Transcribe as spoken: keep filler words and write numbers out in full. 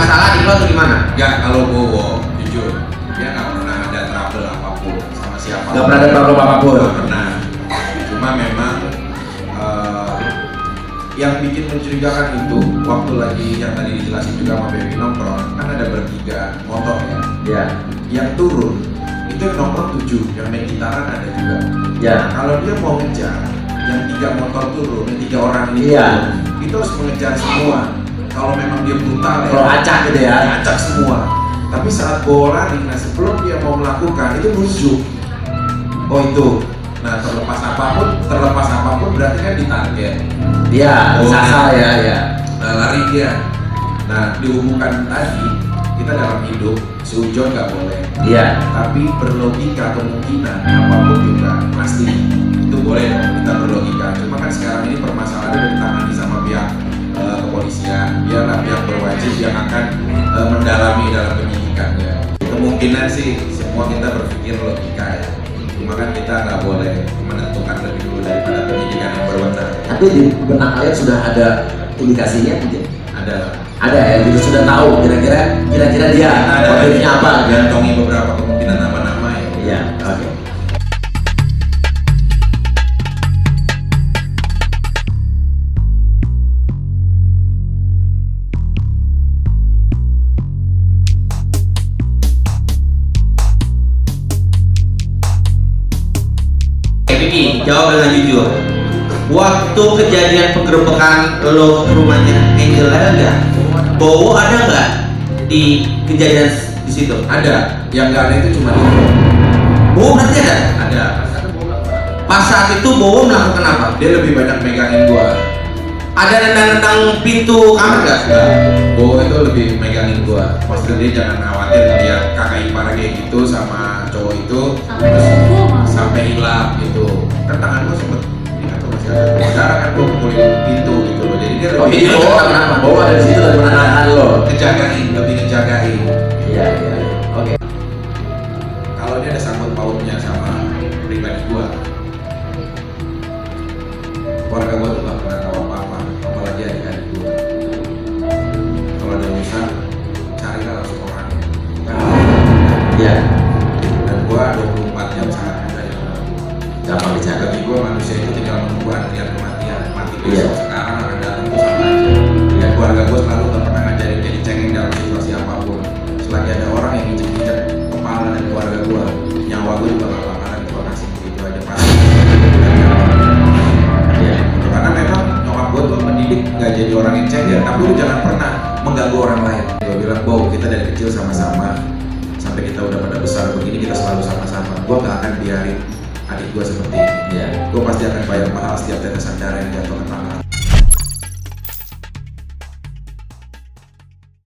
masalah di lo atau gimana? Enggak, kalau Bowo jujur dia nggak pernah ada trouble apapun sama siapa. Nggak pernah ada problem apapun. Nggak pernah. Cuma memang uh, yang bikin mencurigakan itu waktu lagi yang tadi dijelasin juga sama Baby nongkrong kan ada bertiga motor ya. Ya. Yang turun itu yang nongkrong tujuh, yang main gitaran ada juga. Ya. Nah, kalau dia mau ngejar yang tiga motor turun, yang tiga orang ini Iya. turun, itu harus mengejar semua. Kalau memang dia brutal ya, Kalau acak gitu ya. acak semua. Tapi saat bawa lari, nah sebelum dia mau melakukan itu nusuk. Oh itu. Nah terlepas apapun, terlepas apapun berarti kan ditarget. Iya, Oh, sasar ya, ya. Nah, lari dia. Nah dihubungkan tadi kita dalam hidup seujon nggak boleh. Iya. Tapi berlogika kemungkinan apapun juga pasti itu boleh dong kita berlogika. Cuma kan sekarang ini permasalahannya udah ditangani sama pihak uh, kepolisian. Biarlah pihak berwajib yang akan uh, mendalami dalam penyidikannya. Kemungkinan sih semua kita berpikir logika ya. Cuma kan kita nggak boleh menentukan lebih dulu daripada penyidikan yang berwenang. Tapi di benak kalian sudah ada indikasinya tidak? Ada Ada ya, jadi sudah tahu kira-kira kira-kira dia motifnya apa? gantongi beberapa kemungkinan nama-nama ya. Iya, oke. Vicky, jawab dengan jujur. Waktu kejadian penggerbekan lo ke rumahnya Angel ada nggak? Bowo ada nggak di kejadian di situ? Ada, yang nggak ada itu cuma itu. Bowo berarti ada? Ada. Pas saat itu Bowo melakukan apa? Dia lebih banyak megangin gua. Ada nendang-nendang pintu kamar nggak? Nah, Bowo itu lebih megangin gua. Maksudnya dia jangan khawatir ngeliat kakak ipar kayak gitu sama cowok itu Sampai terus subuh, Mas. sampai hilang gitu. Kan tangan gua sempet ini kan tuh masih ada darah kan gua pukulin pintu gitu loh. Jadi dia Oh, lebih jadi Bowo kenapa? Bowo ada di situ dan menenangkan lo. ngejagain, lebih ngejagain. Iya, iya. Oke. Kalau dia ada sangkut pautnya sama pribadi gua, keluarga gua tuh gak pernah tahu apa-apa, apalagi adik-adik gua. Kalau ada urusan, carilah langsung orangnya. Kan? Iya. Dan gua dua puluh empat jam sangat mudah ya. Gampang dijaga. Bagi gua manusia itu tinggal menunggu antrian kematian. Mati besok, Iya. sekarang akan datang itu sama aja. Dan keluarga gua selalu gak pernah ngajarin jadi cengeng dalam situasi apapun. Selagi ada orang yang injek-injek kepala dan keluarga gua, nyawa gua juga gak bakalan gua kasih begitu aja pasti. Iya. Karena memang nyokap gue tuh mendidik gak jadi orang yang cengeng, tapi lu jangan pernah mengganggu orang lain. Gue bilang, Bow, kita dari kecil sama-sama sampai kita udah pada besar begini, kita selalu sama-sama. Gue gak akan biarin adik gue seperti ini. Iya. Gue pasti akan bayar mahal setiap tetesan darah yang jatuh ke tangan.